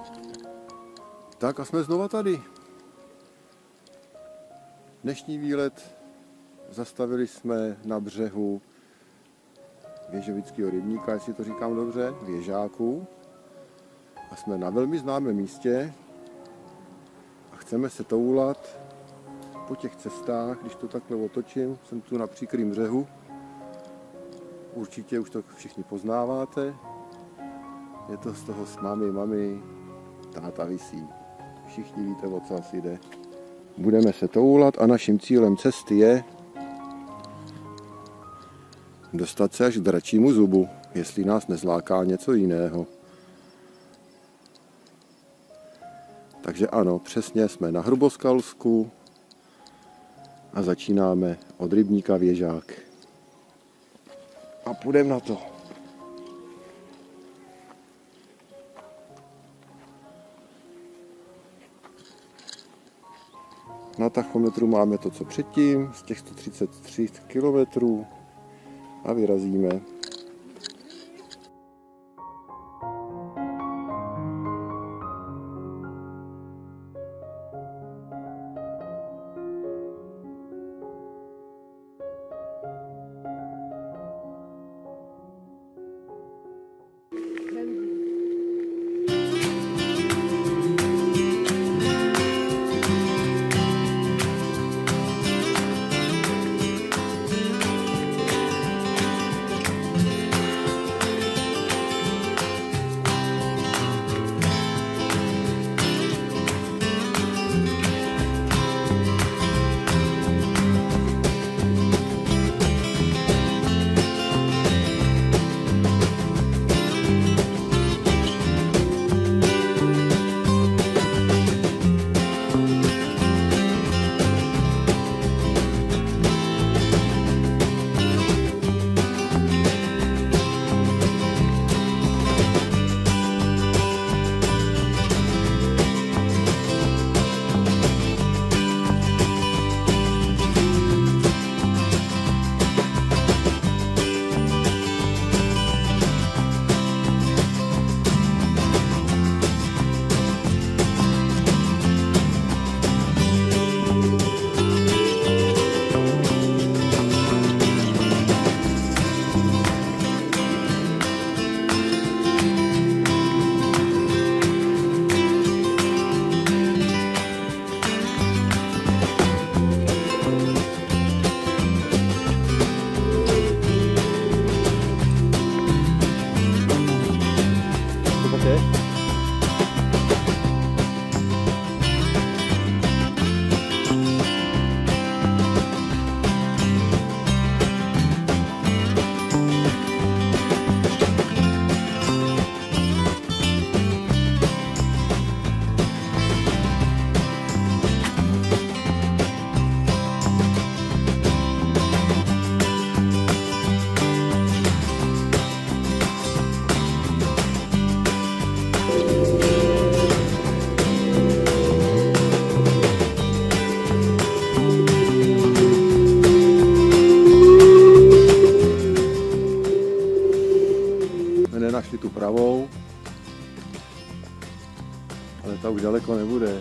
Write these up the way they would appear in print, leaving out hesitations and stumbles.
Tak a jsme znova tady. Dnešní výlet zastavili jsme na břehu Věžovického rybníka, jestli to říkám dobře, Věžáků. A jsme na velmi známém místě a chceme se toulat po těch cestách, když to takhle otočím, jsem tu na příkrým břehu. Určitě už to všichni poznáváte. Je to z toho s mami, táta visí. Všichni víte, o co asi jde. Budeme se toulat a naším cílem cesty je dostat se až k dračímu zubu, jestli nás nezláká něco jiného. Takže ano, přesně jsme na Hruboskalsku a začínáme od rybníka Věžák. A půjdeme na to. Na tachometru máme to, co předtím, z těch 133 km a vyrazíme. Nenašli tu pravou, ale ta už daleko nebude.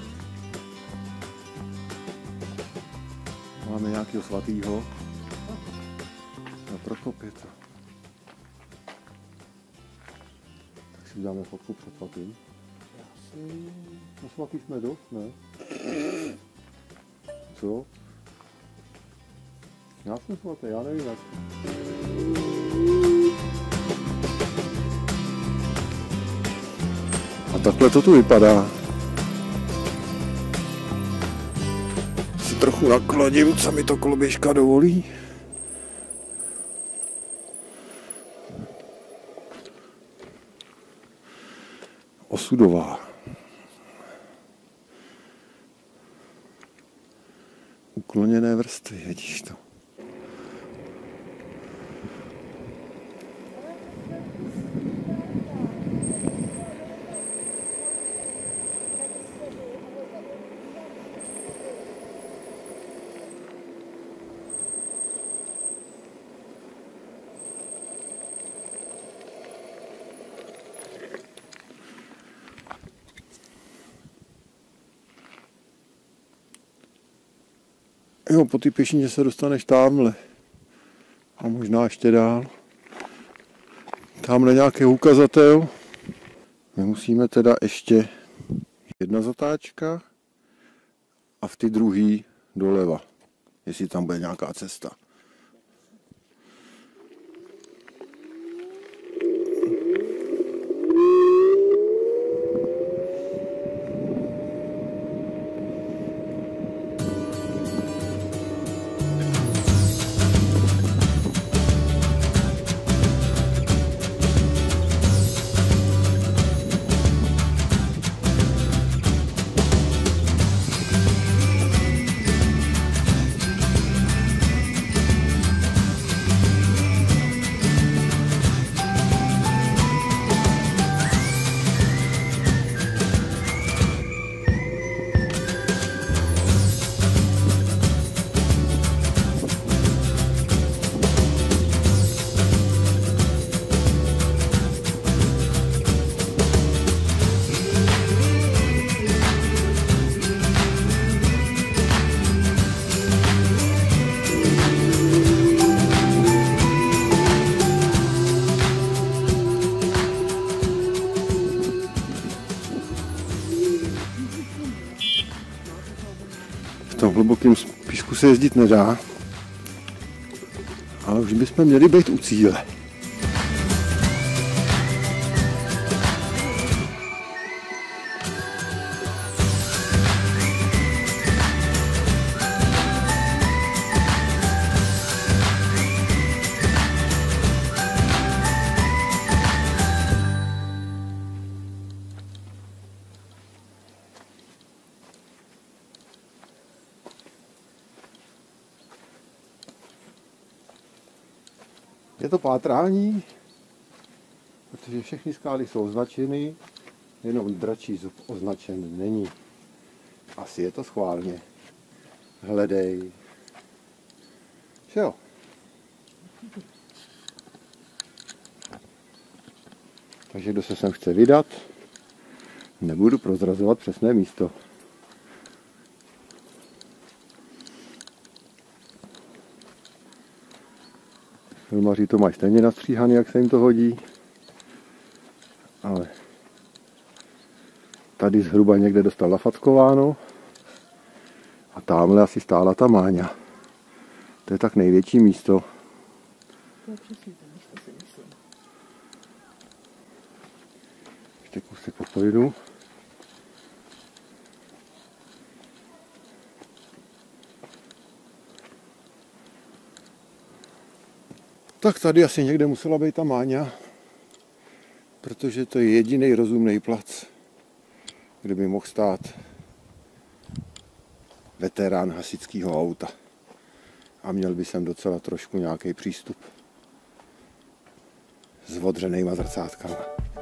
Máme nějakého svatýho. Na Prokopě to. Tak si dáme fotku před svatým. No svatý jsme dost, ne? Co? Já jsem svatý, já nevím jak. A takhle to tu vypadá. Si trochu nakloním, co mi to koloběžka dovolí. Osudová. Ukloněné vrstvy, vidíš to. Jo, po té pěšině se dostaneš tamhle. A možná ještě dál. Tamhle nějaký ukazatel. My musíme teda ještě jedna zatáčka a v ty druhý doleva. Jestli tam bude nějaká cesta. V tom hlubokém písku se jezdit nedá, ale už bychom měli být u cíle. Je to pátrání, protože všechny skály jsou označeny, jenom dračí zub označen není. Asi je to schválně. Hledej. Jo. Takže kdo se sem chce vydat, nebudu prozrazovat přesné místo. Filmaři to mají stejně nastříhaný, jak se jim to hodí. Ale tady zhruba někde dostal nafackováno. A tamhle asi stála ta Máňa. To je tak největší místo. To je přesně to místo, si myslím. Ještě kousek popojedu. Tak tady asi někde musela být ta Máňa, protože to je jediný rozumný plac, kde by mohl stát veterán hasičského auta. A měl by sem docela trošku nějaký přístup s odřenýma zrcátkama.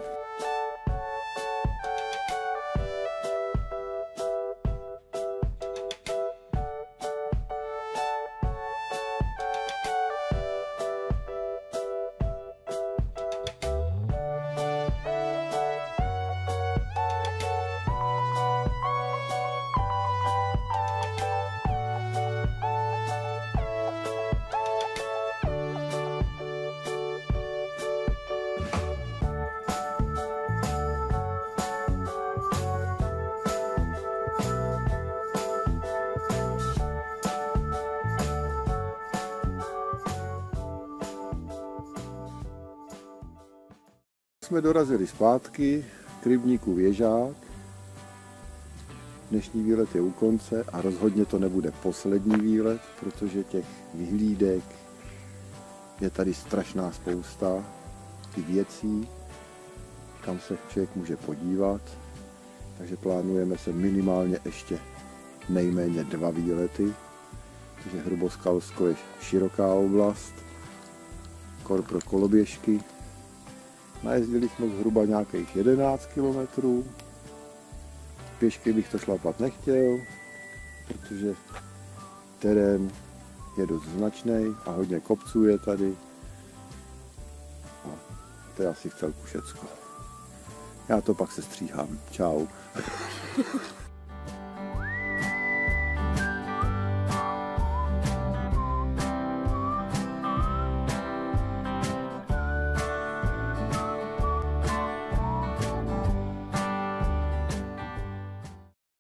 Jsme dorazili zpátky k rybníku Věžák. Dnešní výlet je u konce a rozhodně to nebude poslední výlet, protože těch vyhlídek je tady strašná spousta, ty věcí, kam se člověk může podívat. Takže plánujeme se minimálně ještě nejméně 2 výlety, protože Hruboskalsko je široká oblast, kor pro koloběžky. Najezdili jsme zhruba nějakých 11 kilometrů. Pěšky bych to šlapat nechtěl, protože terén je dost značný a hodně kopců je tady. A to je asi v celku všecko. Já to pak sestříhám. Čau.